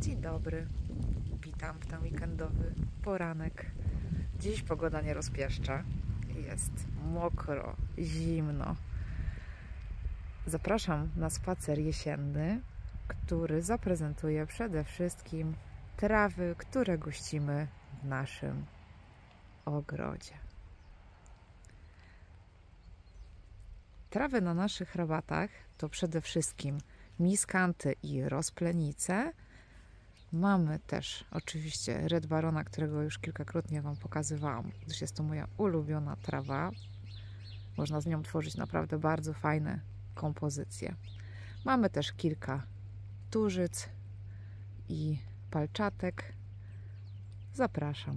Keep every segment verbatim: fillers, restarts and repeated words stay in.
Dzień dobry, witam w ten weekendowy poranek. Dziś pogoda nie rozpieszcza, jest mokro, zimno. Zapraszam na spacer jesienny, który zaprezentuje przede wszystkim trawy, które gościmy w naszym ogrodzie. Trawy na naszych rabatach to przede wszystkim miskanty i rozplenice. Mamy też oczywiście Red Barona, którego już kilkakrotnie Wam pokazywałam, gdyż jest to moja ulubiona trawa. Można z nią tworzyć naprawdę bardzo fajne kompozycje. Mamy też kilka tużyc i palczatek. Zapraszam.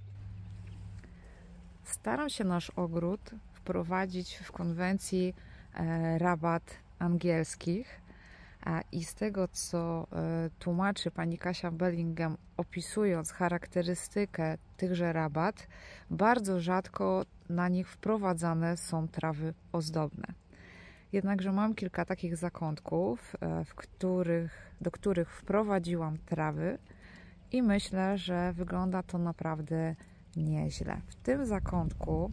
Staram się nasz ogród wprowadzić w konwencji e, rabat angielskich. I z tego, co tłumaczy pani Kasia Bellingham, opisując charakterystykę tychże rabat, bardzo rzadko na nich wprowadzane są trawy ozdobne. Jednakże mam kilka takich zakątków, w których, do których wprowadziłam trawy i myślę, że wygląda to naprawdę nieźle. W tym zakątku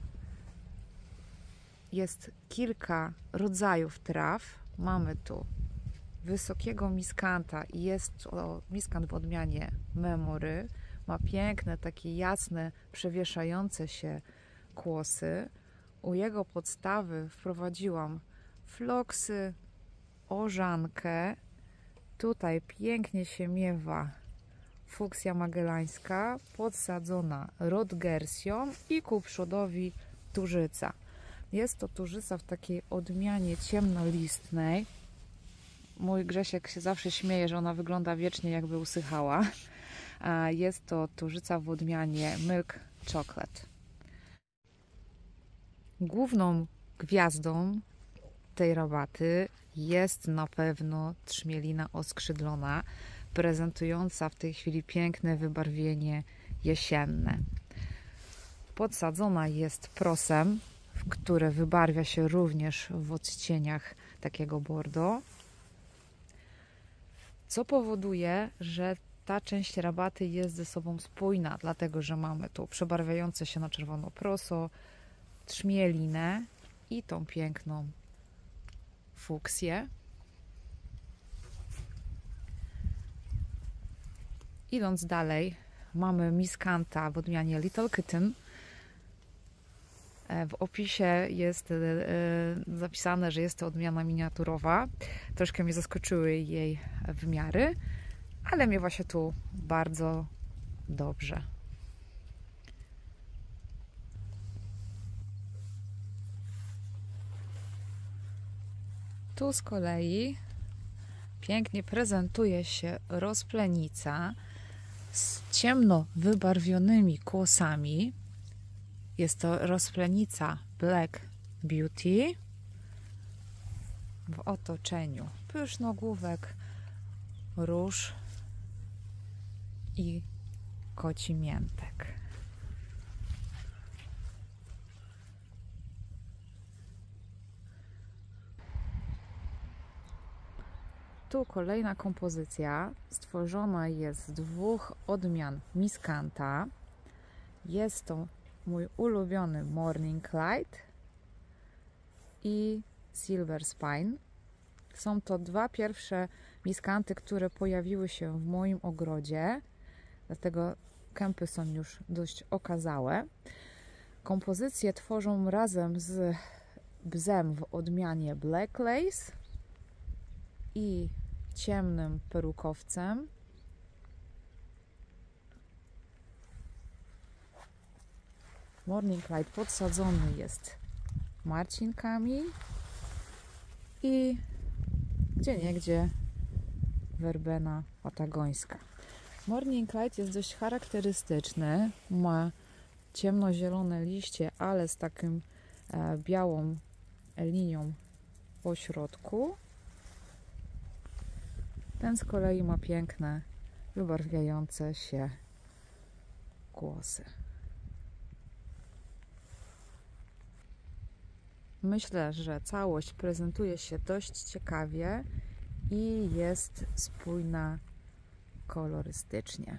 jest kilka rodzajów traw. Mamy tu wysokiego miskanta i jest to miskant w odmianie Memory. Ma piękne, takie jasne, przewieszające się kłosy. U jego podstawy wprowadziłam floksy, orzankę. Tutaj pięknie się miewa fuksja magellańska, podsadzona rodgersją i ku przodowi tużyca. Jest to tużyca w takiej odmianie ciemnolistnej. Mój Grzesiek się zawsze śmieje, że ona wygląda wiecznie, jakby usychała. Jest to tużyca w odmianie Milk Chocolate. Główną gwiazdą tej rabaty jest na pewno trzmielina oskrzydlona, prezentująca w tej chwili piękne wybarwienie jesienne. Podsadzona jest prosem, które wybarwia się również w odcieniach takiego bordo, co powoduje, że ta część rabaty jest ze sobą spójna, dlatego że mamy tu przebarwiające się na czerwono proso, trzmielinę i tą piękną fuksję. Idąc dalej, mamy miskanta w odmianie Little Kitten. W opisie jest zapisane, że jest to odmiana miniaturowa. Troszkę mnie zaskoczyły jej wymiary, ale miewa się tu bardzo dobrze. Tu z kolei pięknie prezentuje się rozplenica z ciemno wybarwionymi kłosami. Jest to rozplenica Black Beauty w otoczeniu pysznogłówek, róż i kocimiętek. Tu kolejna kompozycja stworzona jest z dwóch odmian miskanta. Jest to mój ulubiony Morning Light i Silver Spine. Są to dwa pierwsze miskanty, które pojawiły się w moim ogrodzie, dlatego kępy są już dość okazałe. Kompozycje tworzą razem z bzem w odmianie Black Lace i ciemnym perukowcem. Morning Light podsadzony jest marcinkami i gdzieniegdzie werbena patagońska. Morning Light jest dość charakterystyczny. Ma ciemnozielone liście, ale z takim e, białą linią po środku. Ten z kolei ma piękne, wybarwiające się kłosy. Myślę, że całość prezentuje się dość ciekawie i jest spójna kolorystycznie.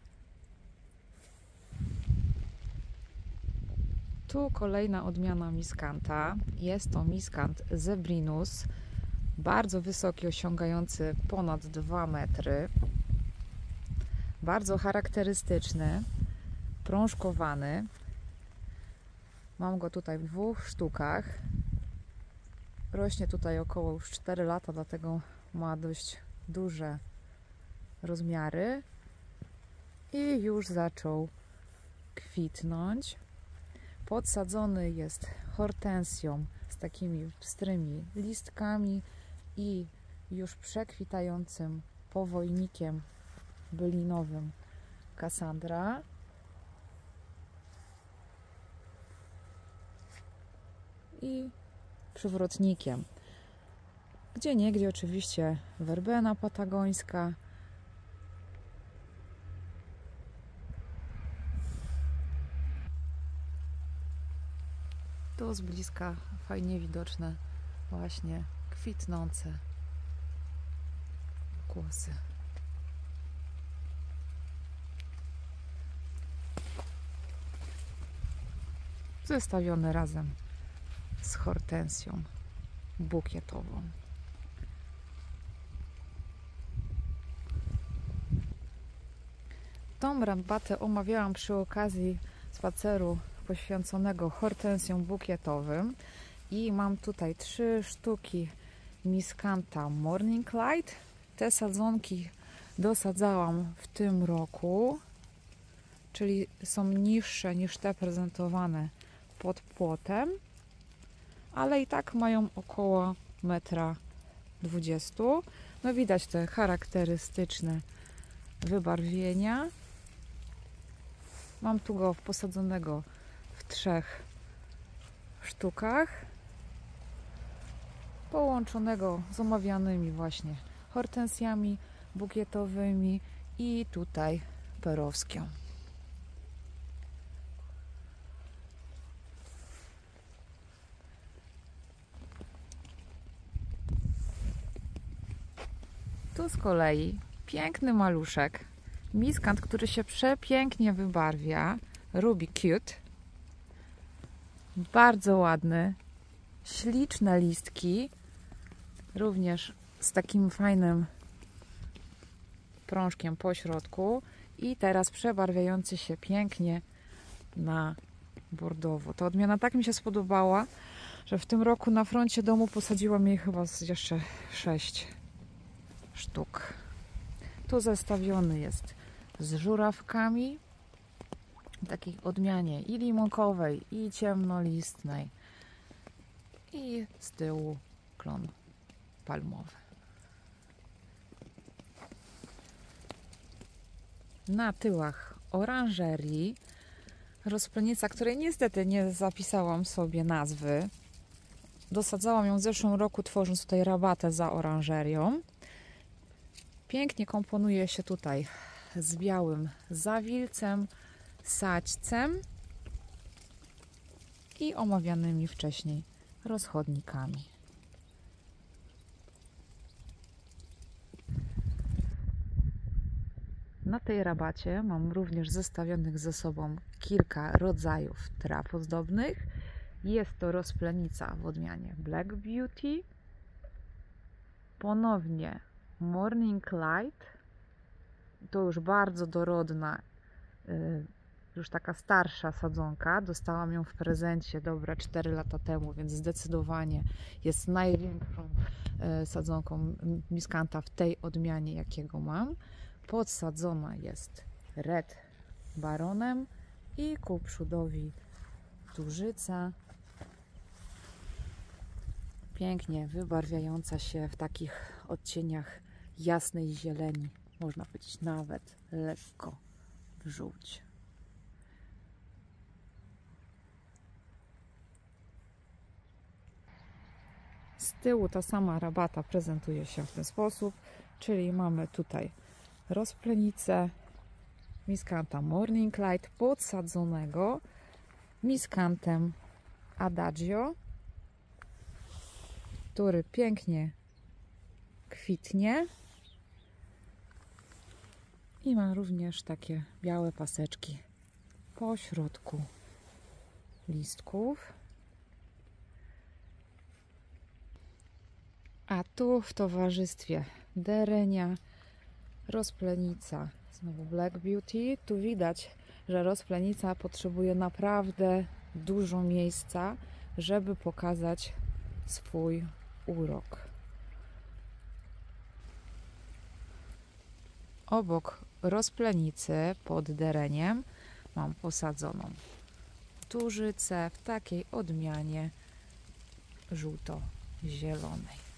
Tu kolejna odmiana miskanta. Jest to miskant Zebrinus, bardzo wysoki, osiągający ponad dwa metry. Bardzo charakterystyczny, prążkowany. Mam go tutaj w dwóch sztukach. Rośnie tutaj około już cztery lata, dlatego ma dość duże rozmiary i już zaczął kwitnąć. Podsadzony jest hortensją z takimi pstrymi listkami i już przekwitającym powojnikiem bylinowym Cassandra. I przywrotnikiem. Gdzie niegdzie oczywiście werbena patagońska. Tu z bliska fajnie widoczne właśnie kwitnące kłosy. Zestawione razem z hortensją bukietową. Tą rabatę omawiałam przy okazji spaceru poświęconego hortensjom bukietowym i mam tutaj trzy sztuki miskanta Morning Light. Te sadzonki dosadzałam w tym roku, czyli są niższe niż te prezentowane pod płotem, ale i tak mają około metra dwudziestu. No widać te charakterystyczne wybarwienia. Mam tu go posadzonego w trzech sztukach, połączonego z omawianymi właśnie hortensjami bukietowymi i tutaj perowskią. Tu z kolei piękny maluszek, miskant, który się przepięknie wybarwia, Ruby Cute. Bardzo ładny, śliczne listki, również z takim fajnym prążkiem po środku i teraz przebarwiający się pięknie na bordowo. Ta odmiana tak mi się spodobała, że w tym roku na froncie domu posadziłam jej chyba jeszcze sześć sztuk. Tu zestawiony jest z żurawkami, takiej odmianie i limonkowej, i ciemnolistnej, i z tyłu klon palmowy. Na tyłach oranżerii rozplenica, której niestety nie zapisałam sobie nazwy. Dosadzałam ją w zeszłym roku, tworząc tutaj rabatę za oranżerią. Pięknie komponuje się tutaj z białym zawilcem, sadźcem i omawianymi wcześniej rozchodnikami. Na tej rabacie mam również zestawionych ze sobą kilka rodzajów traw ozdobnych. Jest to rozplenica w odmianie Black Beauty, ponownie Morning Light, to już bardzo dorodna, już taka starsza sadzonka. Dostałam ją w prezencie dobre cztery lata temu, więc zdecydowanie jest największą sadzonką miskanta w tej odmianie, jakiego mam. Podsadzona jest Red Baronem i ku przodowi Tużyca. Pięknie wybarwiająca się w takich odcieniach jasnej zieleni, można powiedzieć nawet lekko w żółć. Z tyłu ta sama rabata prezentuje się w ten sposób, czyli mamy tutaj rozplenicę miskanta Morning Light podsadzonego miskantem Adagio, który pięknie kwitnie I ma również takie białe paseczki po środku listków. A tu w towarzystwie derenia, rozplenica, znowu Black Beauty. Tu widać, że rozplenica potrzebuje naprawdę dużo miejsca, żeby pokazać swój urok. Obok rozplenicy pod dereniem mam posadzoną tużycę w takiej odmianie żółto-zielonej.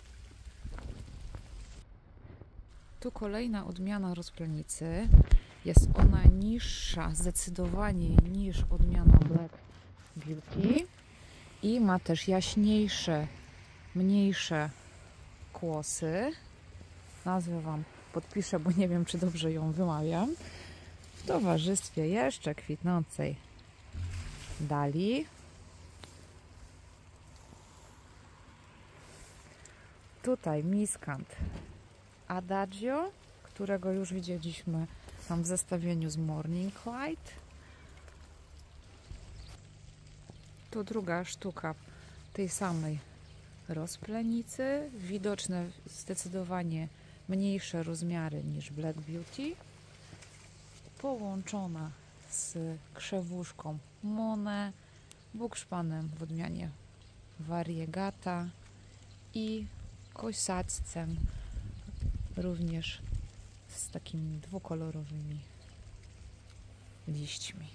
Tu kolejna odmiana rozplenicy. Jest ona niższa zdecydowanie niż odmiana Black Beauty i ma też jaśniejsze, mniejsze kłosy. Nazwę Wam podpiszę, bo nie wiem, czy dobrze ją wymawiam. W towarzystwie jeszcze kwitnącej dalii. Tutaj miskant Adagio, którego już widzieliśmy tam w zestawieniu z Morning Light. To druga sztuka tej samej rozplenicy. Widoczne zdecydowanie mniejsze rozmiary niż Black Beauty. Połączona z krzewuszką Monet, bukszpanem w odmianie Variegata i kosaccem również z takimi dwukolorowymi liśćmi.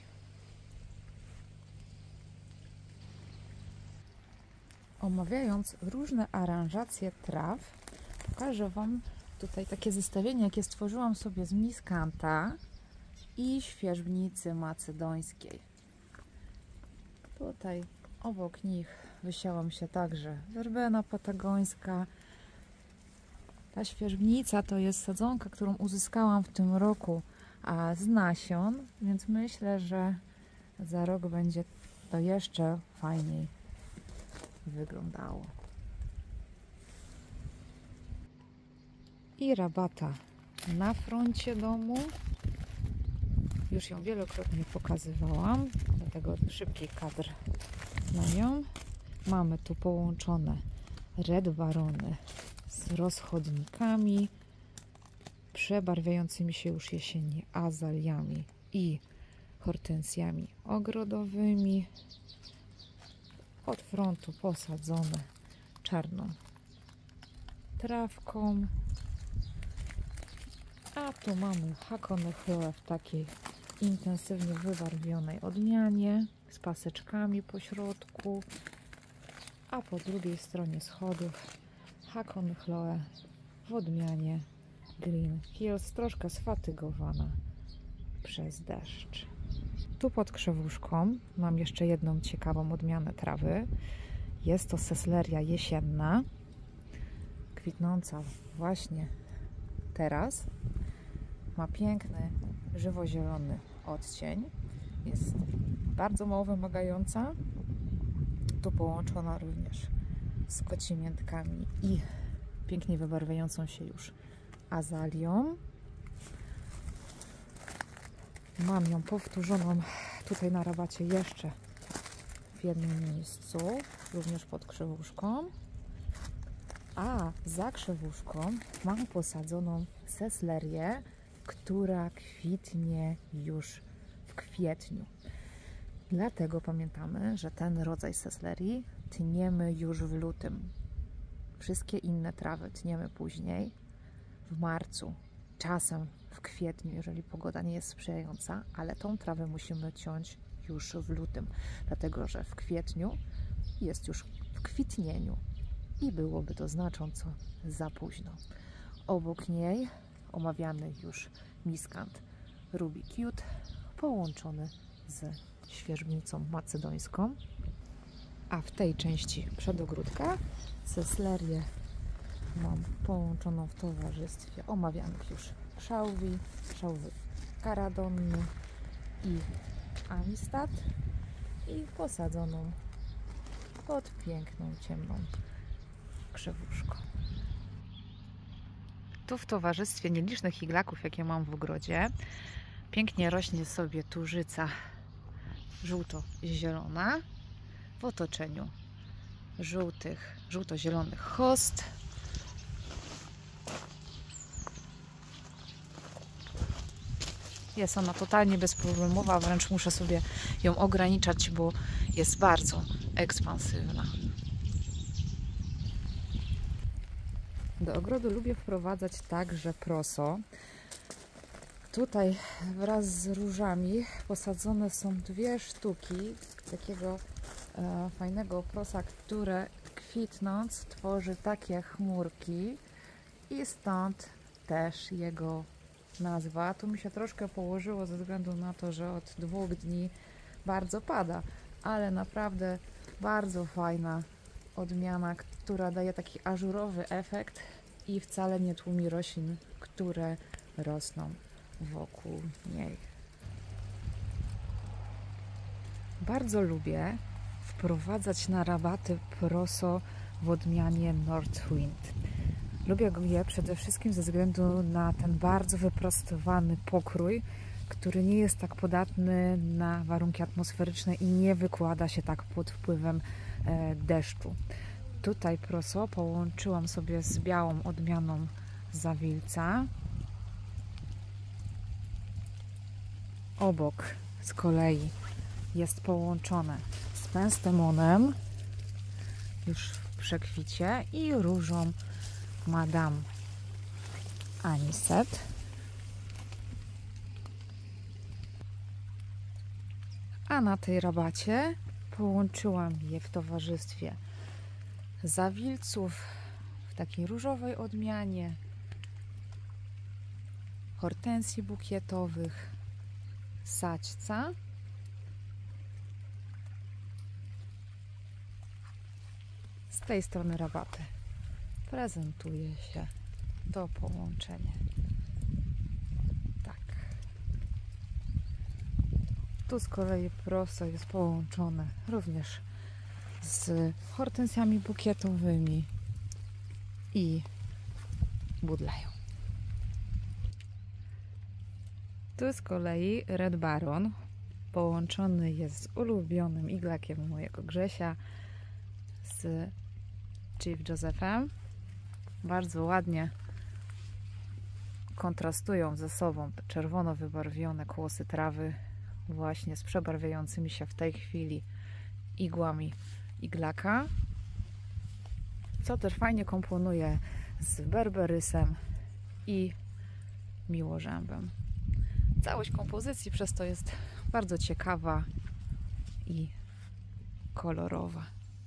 Omawiając różne aranżacje traw, pokażę Wam tutaj takie zestawienie, jakie stworzyłam sobie z miskanta i świerzbnicy macedońskiej. Tutaj obok nich wysiałam się także werbena patagońska. Ta świerzbnica to jest sadzonka, którą uzyskałam w tym roku a z nasion, więc myślę, że za rok będzie to jeszcze fajniej wyglądało. I rabata na froncie domu. Już ją wielokrotnie pokazywałam, dlatego szybki kadr na nią. Mamy tu połączone Red Barony z rozchodnikami, przebarwiającymi się już jesiennie azaliami i hortensjami ogrodowymi. Od frontu posadzone czarną trawką. A tu mamy Hakone Chloe w takiej intensywnie wybarwionej odmianie z paseczkami po środku, a po drugiej stronie schodów Hakone Chloe w odmianie Green Hills, troszkę sfatygowana przez deszcz. Tu pod krzewuszką mam jeszcze jedną ciekawą odmianę trawy. Jest to Sesleria jesienna, kwitnąca właśnie teraz. Ma piękny, żywo-zielony odcień. Jest bardzo mało wymagająca. Tu połączona również z kocimiętkami i pięknie wybarwiającą się już azalią. Mam ją powtórzoną tutaj na rabacie jeszcze w jednym miejscu, również pod krzewuszką. A za krzewuszką mam posadzoną seslerię, która kwitnie już w kwietniu. Dlatego pamiętamy, że ten rodzaj seslerii tniemy już w lutym. Wszystkie inne trawy tniemy później, w marcu, czasem w kwietniu, jeżeli pogoda nie jest sprzyjająca, ale tą trawę musimy ciąć już w lutym, dlatego że w kwietniu jest już w kwitnieniu i byłoby to znacząco za późno. Obok niej omawiany już miskant Ruby Cute, połączony ze świerzbnicą macedońską, a w tej części przedogródka seslerię mam połączoną w towarzystwie omawianych już szałwi, szałwy karadonny i amistad i posadzoną pod piękną, ciemną krzewuszką. Tu w towarzystwie nielicznych iglaków, jakie mam w ogrodzie, pięknie rośnie sobie tużyca żółto-zielona w otoczeniu żółtych, żółto-zielonych host. Jest ona totalnie bezproblemowa, wręcz muszę sobie ją ograniczać, bo jest bardzo ekspansywna. Do ogrodu lubię wprowadzać także proso. Tutaj wraz z różami posadzone są dwie sztuki takiego e, fajnego prosa, które kwitnąc tworzy takie chmurki i stąd też jego nazwa. Tu mi się troszkę położyło ze względu na to, że od dwóch dni bardzo pada, ale naprawdę bardzo fajna odmiana, która daje taki ażurowy efekt i wcale nie tłumi roślin, które rosną wokół niej. Bardzo lubię wprowadzać na rabaty proso w odmianie Northwind. Lubię je przede wszystkim ze względu na ten bardzo wyprostowany pokrój, który nie jest tak podatny na warunki atmosferyczne i nie wykłada się tak pod wpływem e, deszczu. Tutaj proso połączyłam sobie z białą odmianą zawilca. Obok z kolei jest połączone z penstemonem już w przekwicie i różą Madame Anisette. A na tej rabacie połączyłam je w towarzystwie zawilców w takiej różowej odmianie, hortensji bukietowych, saćca z tej strony rabaty prezentuje się to połączenie tak. Tu z kolei prosto jest połączone również z hortensjami bukietowymi i budleją. Tu z kolei Red Baron połączony jest z ulubionym iglakiem mojego Grzesia, z Chief Josephem. Bardzo ładnie kontrastują ze sobą te czerwono wybarwione kłosy trawy właśnie z przebarwiającymi się w tej chwili igłami iglaka, co też fajnie komponuje z berberysem i miłożębem. Całość kompozycji przez to jest bardzo ciekawa i kolorowa.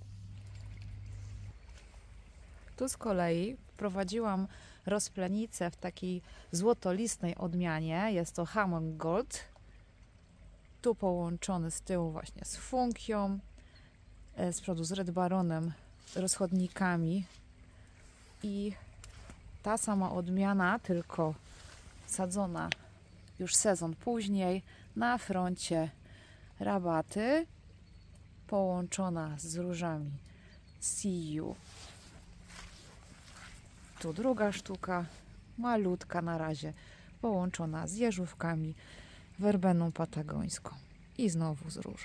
Tu z kolei wprowadziłam rozplenicę w takiej złotolistnej odmianie. Jest to Hammond Gold. Tu połączony z tyłu właśnie z funkią, z przodu z Red Baronem, rozchodnikami i ta sama odmiana, tylko sadzona już sezon później na froncie rabaty, połączona z różami See You. Tu druga sztuka, malutka na razie, połączona z jeżówkami, werbeną patagońską i znowu z różą.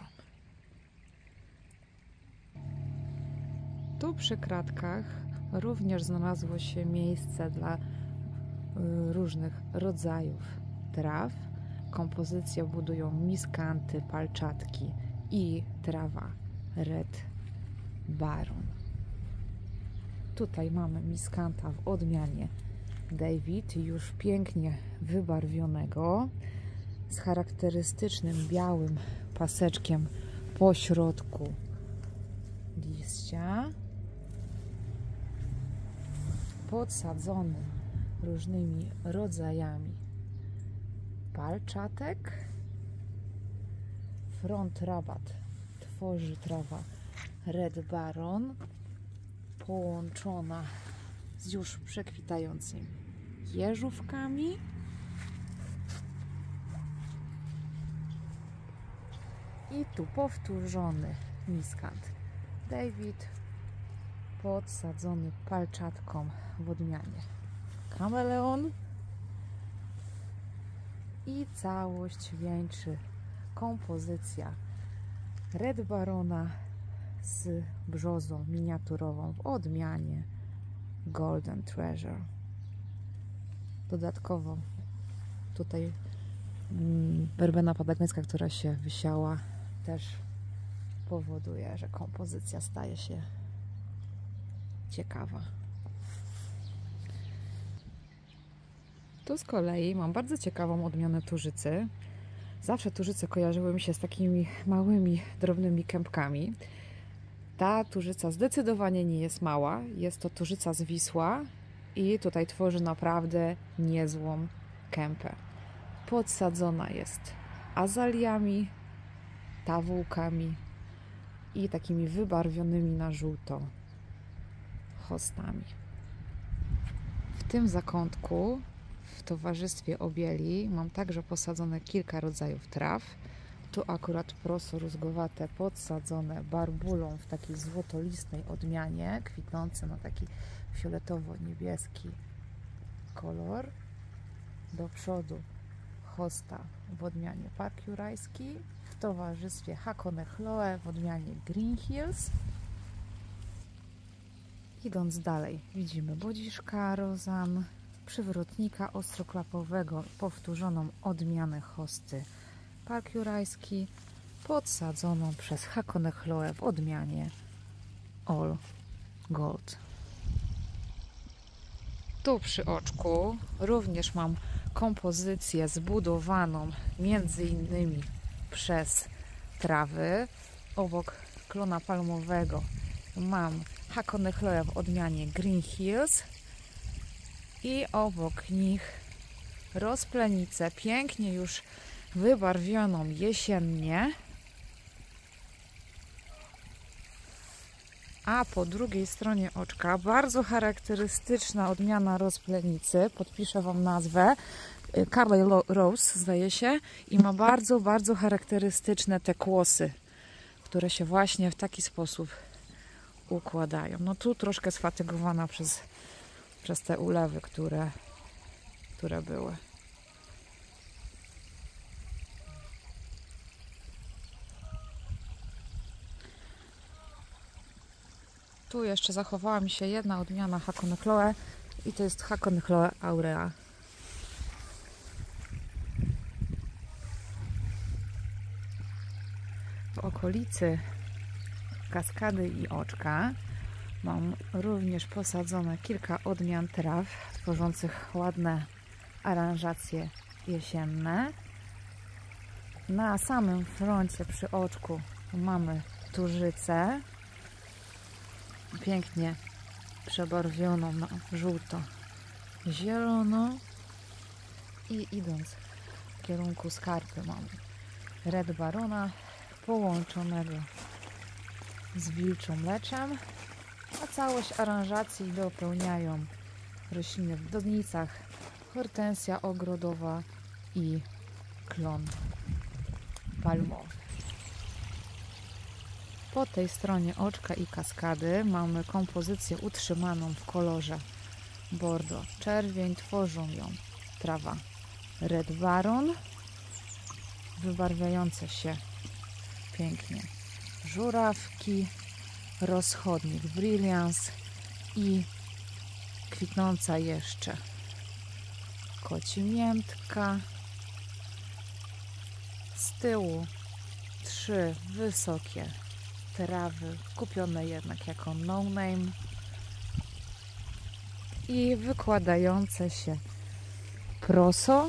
Tu przy kratkach również znalazło się miejsce dla różnych rodzajów traw. Kompozycję budują miskanty, palczatki i trawa Red Baron. Tutaj mamy miskanta w odmianie David, już pięknie wybarwionego, z charakterystycznym białym paseczkiem po środku liścia, podsadzony różnymi rodzajami palczatek. Front rabat tworzy trawa Red Baron, połączona z już przekwitającymi jeżówkami. I tu powtórzony miskant David, podsadzony palczatką w odmianie kameleon i całość wieńczy kompozycja Red Barona z brzozą miniaturową w odmianie Golden Treasure. Dodatkowo tutaj mm, werbena patagoniańska, która się wysiała, też powoduje, że kompozycja staje się ciekawa. Tu z kolei mam bardzo ciekawą odmianę tużycy. Zawsze tużyce kojarzyły mi się z takimi małymi, drobnymi kępkami. Ta tużyca zdecydowanie nie jest mała. Jest to tużyca zwisła i tutaj tworzy naprawdę niezłą kępę. Podsadzona jest azaliami, tawółkami i takimi wybarwionymi na żółto hostami. W tym zakątku, w towarzystwie obieli, mam także posadzone kilka rodzajów traw. Tu akurat proso rózgowate, podsadzone barbulą w takiej złotolistnej odmianie, kwitnące na taki fioletowo-niebieski kolor. Do przodu hosta w odmianie Park Jurajski, w towarzystwie Hakone Chloe w odmianie Green Hills. Idąc dalej, widzimy bodziszka rozan, przywrotnika ostroklapowego, powtórzoną odmianę hosty Park Jurajski, podsadzoną przez Hakone Chloe w odmianie All Gold. Tu przy oczku również mam kompozycję zbudowaną między innymi przez trawy. Obok klona palmowego mam Hakone Chloe w odmianie Green Hills i obok nich rozplenicę pięknie już wybarwioną jesiennie, a po drugiej stronie oczka bardzo charakterystyczna odmiana rozplenicy, podpiszę Wam nazwę, Carlyle Rose zdaje się, i ma bardzo, bardzo charakterystyczne te kłosy, które się właśnie w taki sposób układają. No tu troszkę sfatygowana przez, przez te ulewy, które, które były. Tu jeszcze zachowała mi się jedna odmiana Hakone Chloe i to jest Hakone Chloe Aurea. W okolicy kaskady i oczka mam również posadzone kilka odmian traw tworzących ładne aranżacje jesienne. Na samym froncie przy oczku mamy tużycę, pięknie przebarwioną na żółto-zielono, i idąc w kierunku skarpy mamy Red Barona połączonego z wilczą mleczem, a całość aranżacji dopełniają rośliny w donicy, hortensja ogrodowa i klon palmowy. Po tej stronie oczka i kaskady mamy kompozycję utrzymaną w kolorze bordo czerwień. Tworzą ją trawa Red Baron, wybarwiające się pięknie żurawki, rozchodnik Brilliance i kwitnąca jeszcze kocimiętka. Z tyłu trzy wysokie trawy, kupione jednak jako no name i wykładające się proso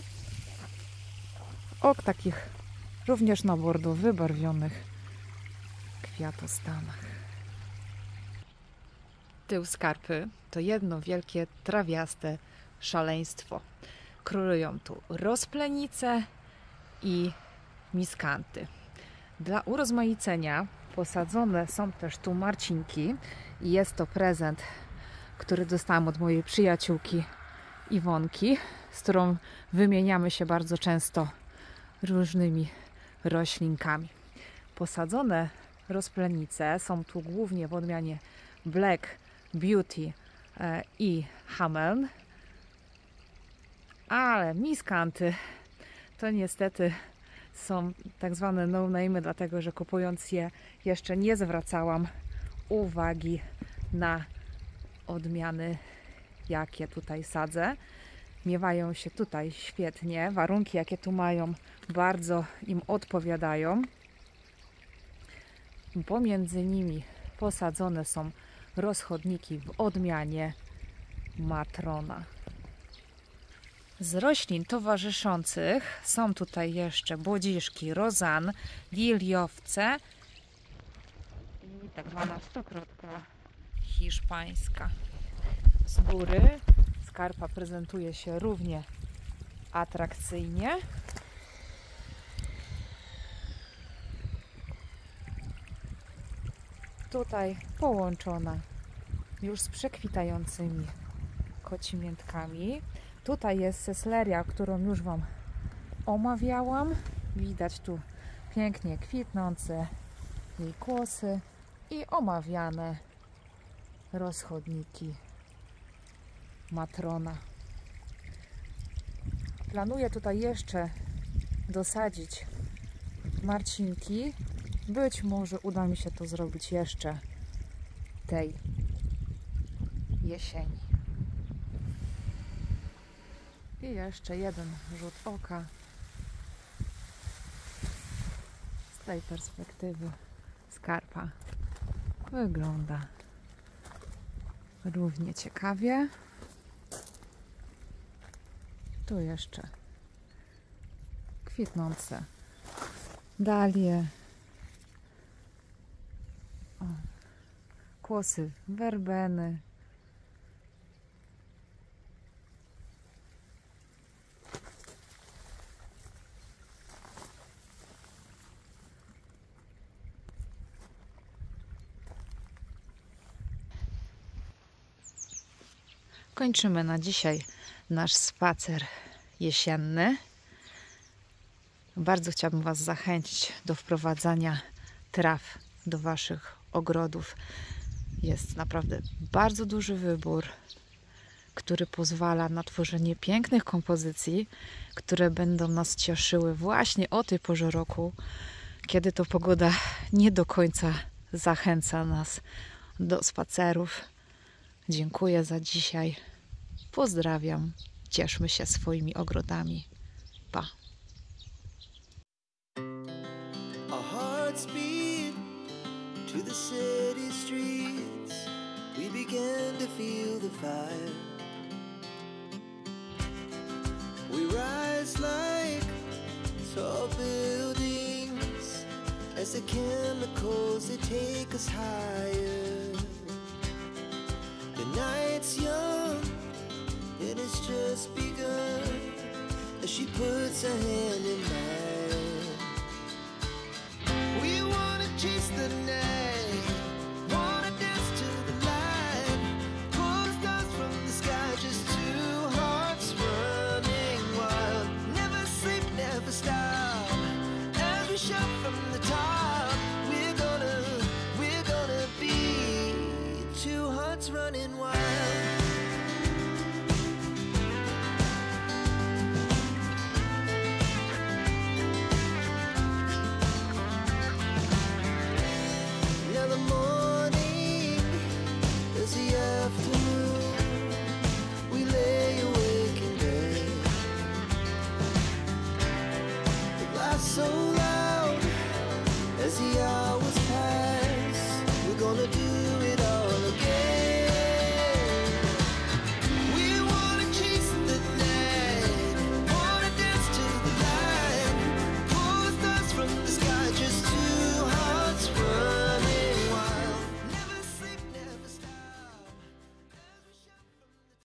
o takich również na bordo wybarwionych kwiatostanach. Tył skarpy to jedno wielkie trawiaste szaleństwo. Królują tu rozplenice i miskanty. Dla urozmaicenia posadzone są też tu marcinki i jest to prezent, który dostałam od mojej przyjaciółki Iwonki, z którą wymieniamy się bardzo często różnymi roślinkami. Posadzone rozplenice są tu głównie w odmianie Black Beauty i Hameln. Ale miskanty to niestety są tak zwane no-name'y, dlatego że kupując je jeszcze nie zwracałam uwagi na odmiany, jakie tutaj sadzę. Miewają się tutaj świetnie. Warunki, jakie tu mają, bardzo im odpowiadają. Pomiędzy nimi posadzone są rozchodniki w odmianie Matrona. Z roślin towarzyszących są tutaj jeszcze bodziszki, rozan, liliowce i tak zwana stokrotka hiszpańska. Z góry skarpa prezentuje się równie atrakcyjnie. Tutaj połączona już z przekwitającymi kocimiętkami. Tutaj jest sesleria, którą już Wam omawiałam. Widać tu pięknie kwitnące jej kłosy i omawiane rozchodniki Matrona. Planuję tutaj jeszcze dosadzić marcinki. Być może uda mi się to zrobić jeszcze tej jesieni. I jeszcze jeden rzut oka z tej perspektywy. Skarpa wygląda równie ciekawie. Tu jeszcze kwitnące dalie, o, kłosy werbeny. Kończymy na dzisiaj nasz spacer jesienny. Bardzo chciałabym Was zachęcić do wprowadzania traw do Waszych ogrodów. Jest naprawdę bardzo duży wybór, który pozwala na tworzenie pięknych kompozycji, które będą nas cieszyły właśnie o tej porze roku, kiedy to pogoda nie do końca zachęca nas do spacerów. Dziękuję za dzisiaj. Pozdrawiam. Cieszmy się swoimi ogrodami. Pa. Our hearts beat to the city streets. We began to feel the fire. We rise like tall buildings as the chemicals they take us higher. The night's young and it's just begun as she puts her hand in mine.